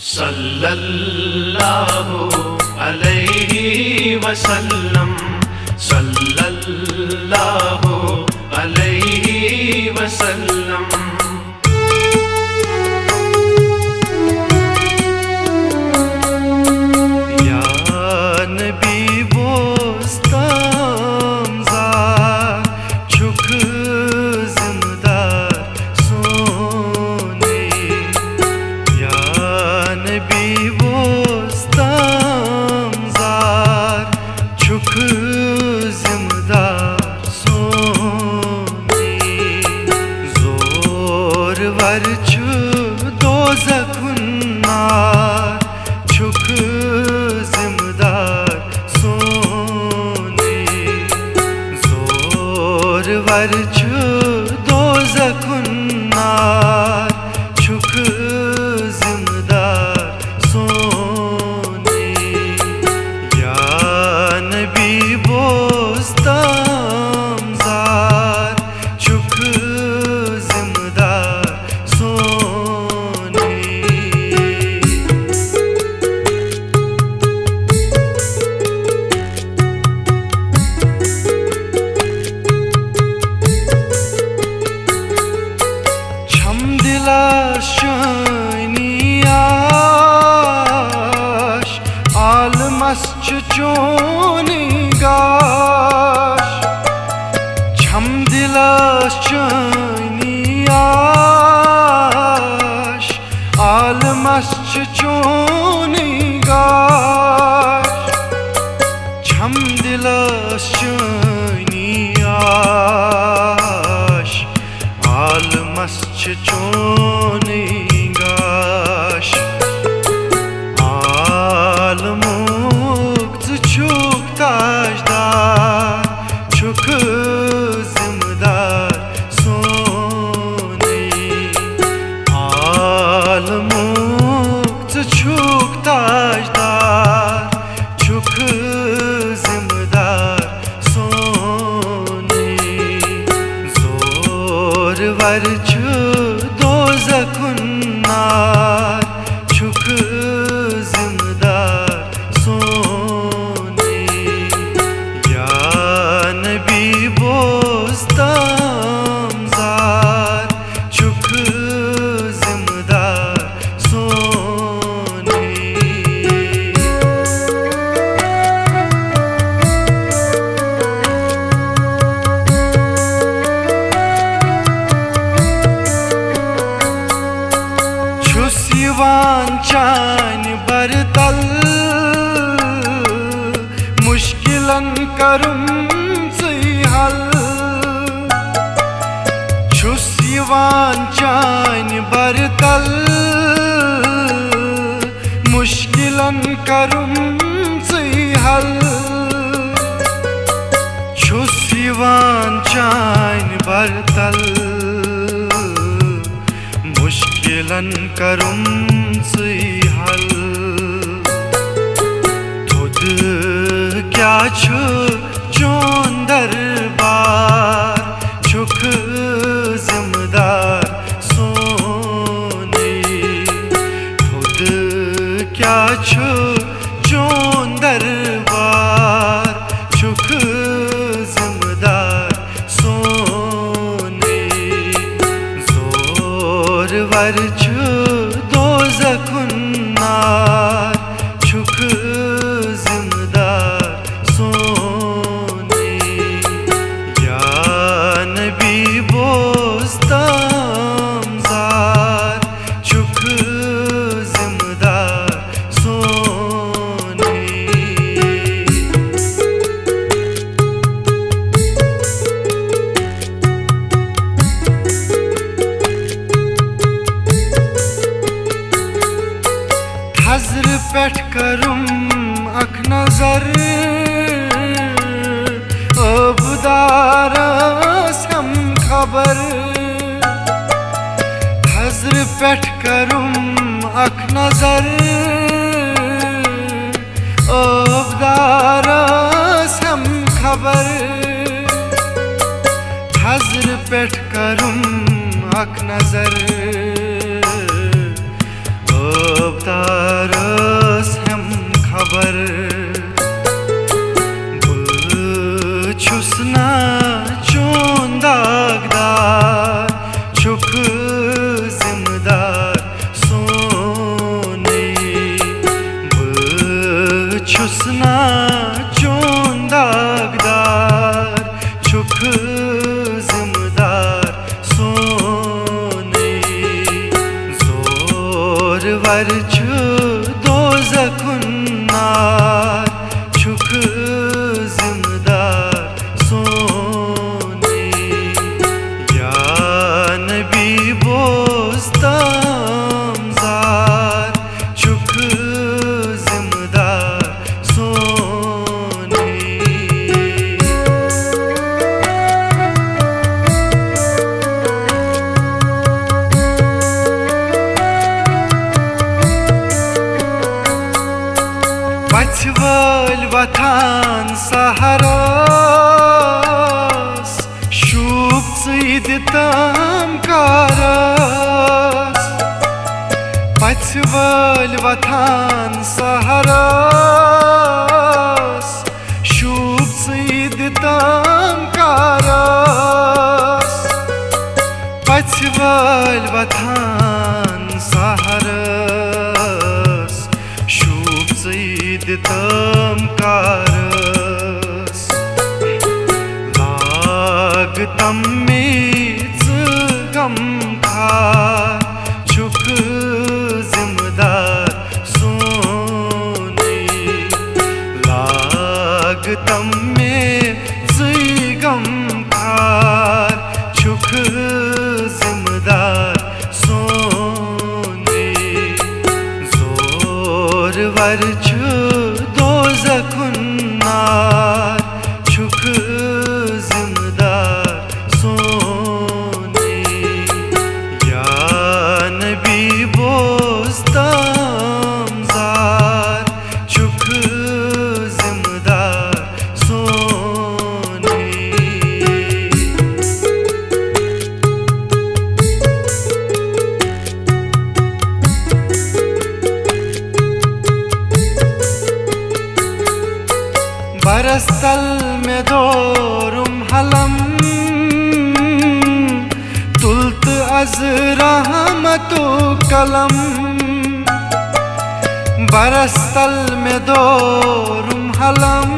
सल्लल्लाहु अलैहि वसल्लम, सल्लल्लाहु अलैहि वसल्लम। या नबी बोस्तामज़ार छुक ज़िमदार सोने, या नबी बोस्तामज़ार छुक ज़िमदार सोने। जोर वर छु दोज़खुन नार छुक ज़िमदार सोने। जोर वर छु दोज़खुन नार छुक ज़िमदार सोने। या नबी बोस्तामज़ार छुक ज़िमदार सोने। छमदिला शानी आश आलमस चोनी गाश। छमदिला शानी आश आलमस चोनी गाश। छमदिला शानी आश आलमस चोनी गाश। आलमुक्त छुक ताजदार छुक ज़िमदार सोने। आलमुक्त छुक ताजदार छुक ज़िमदार सोने। जोर वर छु दोज़खुन नार छुक ज़िमदार सोने। या नबी बोस्तामज़ार छुक ज़िमदार सोने। छुस यिवान चानि बरतल मुश्किलन करुम ज़ै हल। छुस यिवान चानि बरतल मुश्किलन करुम ज़ै हल। छुस यिवान चानि बरतल मुश्किलन करुम ज़ै हल। थोद क्या छु चोन दरबार छुक ज़िमदार सोने। थोद क्या छु चोन दरबार छुक ज़िमदार सोने। जोर वर छु दोज़खुन नार छुक ज़िमदार सोने। या नबी बोस्तामज़ार छुक ज़िमदार सोने। हज़र पेठ करुम अख नज़र अबदारस हम खबर। हज़र पेठ करुम अख नज़र अबदारस हम खबर। हज़र पेठ करुम अख नज़र अबदार छ दोज़खुन नार छुक जिमदार सोने या नबी बोस्तम जार छुक जिमदार सोने Paçval vatan saharas Şub zıydıtam karas Paçval vatan saharas Şub zıydıtam karas Paçval vatan saharas Şub zıydıtam karas Lagtam meç gam khar Çuk zimdar sone Lagtam meç gam khar Çuk zimdar sone Zor var छ दोज़खुन नार छुक जिमदार सोने या नबी बोस्तम jar छुक जिमदार सोने बरस्तल में दोरुम हलम तुल्त अज रहमतु कलम बरस्तल में दोरुम हलम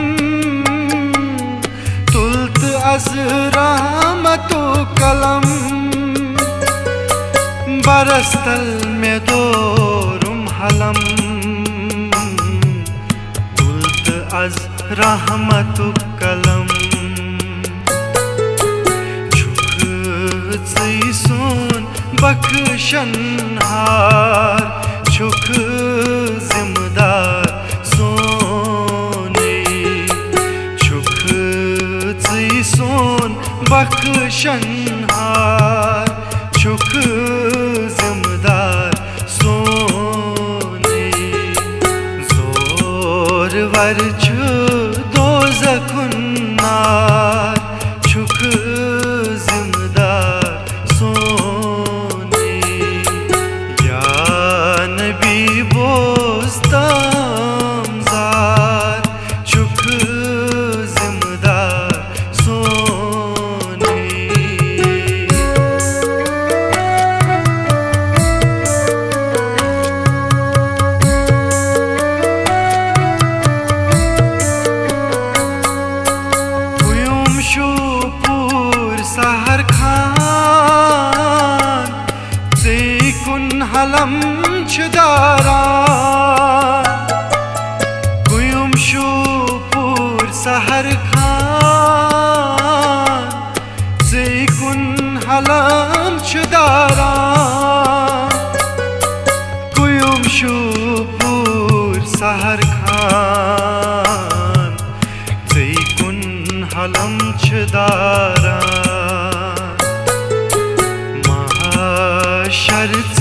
तुल्त अज रहमतु कलम बरस्तल में दोरुम Halam az rahmatu kalam Çuk zıyson bakşanhar Çuk zimdar sone Çuk zıyson bakşanhar Çuk zimdar sone Zor var छ दोज़खुन नार छुक जिमदार सोने या नबी बोस्तम जार छुक जिमदार सोने सहर खान ज़ेकुन हलम छदारान गुयुम शूपुर सहर खान ज़ेकुन हलम छदारान गुयुम शूपुर सहर खान ज़ेकुन हलम छदारान शर